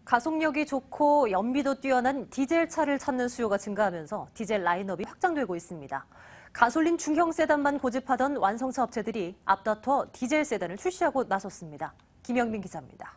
가속력이 좋고 연비도 뛰어난 디젤차를 찾는 수요가 증가하면서 디젤 라인업이 확장되고 있습니다. 가솔린 중형 세단만 고집하던 완성차 업체들이 앞다퉈 디젤 세단을 출시하고 나섰습니다. 김영민 기자입니다.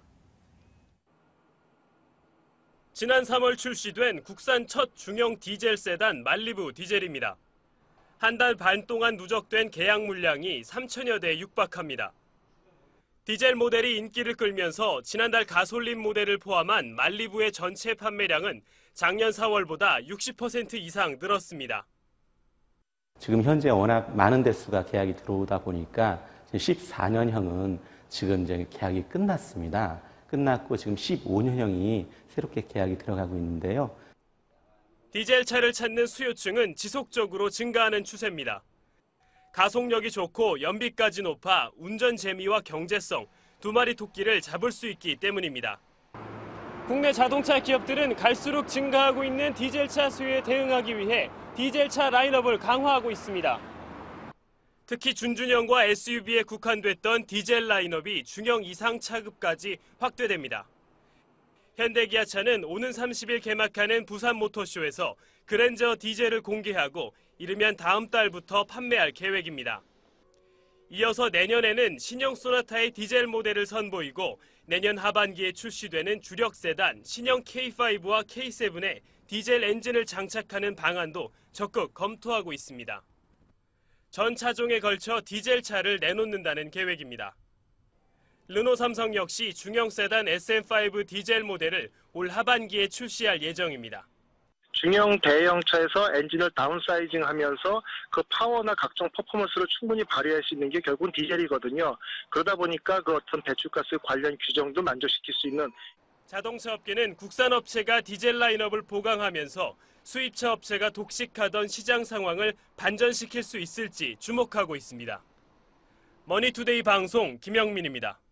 지난 3월 출시된 국산 첫 중형 디젤 세단 말리부 디젤입니다. 한 달 반 동안 누적된 계약 물량이 3천여 대에 육박합니다. 디젤 모델이 인기를 끌면서 지난달 가솔린 모델을 포함한 말리부의 전체 판매량은 작년 4월보다 60% 이상 늘었습니다. 지금 현재 워낙 많은 대수가 계약이 들어오다 보니까 14년형은 지금 이제 계약이 끝났습니다. 끝났고 지금 15년형이 새롭게 계약이 들어가고 있는데요. 디젤차를 찾는 수요층은 지속적으로 증가하는 추세입니다. 가속력이 좋고 연비까지 높아 운전 재미와 경제성, 두 마리 토끼를 잡을 수 있기 때문입니다. 국내 자동차 기업들은 갈수록 증가하고 있는 디젤차 수요에 대응하기 위해 디젤차 라인업을 강화하고 있습니다. 특히 준중형과 SUV에 국한됐던 디젤 라인업이 중형 이상 차급까지 확대됩니다. 현대기아차는 오는 30일 개막하는 부산 모터쇼에서 그랜저 디젤을 공개하고 이르면 다음 달부터 판매할 계획입니다. 이어서 내년에는 신형 소나타의 디젤 모델을 선보이고 내년 하반기에 출시되는 주력 세단 신형 K5와 K7에 디젤 엔진을 장착하는 방안도 적극 검토하고 있습니다. 전 차종에 걸쳐 디젤차를 내놓는다는 계획입니다. 르노 삼성 역시 중형 세단 SM5 디젤 모델을 올 하반기에 출시할 예정입니다. 중형 대형차에서 엔진을 다운사이징하면서 그 파워나 각종 퍼포먼스를 충분히 발휘할 수 있는 게 결국은 디젤이거든요. 그러다 보니까 그 어떤 배출가스 관련 규정도 만족시킬 수 있는. 자동차 업계는 국산 업체가 디젤 라인업을 보강하면서 수입차 업체가 독식하던 시장 상황을 반전시킬 수 있을지 주목하고 있습니다. 머니투데이 방송 김영민입니다.